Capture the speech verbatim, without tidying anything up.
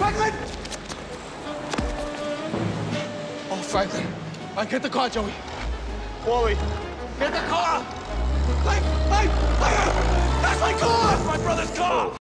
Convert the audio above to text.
Franklin! Oh, Franklin. All right, get the car, Joey. Pauly. Get the car! Hey, hey, fire! That's my car! That's my brother's car!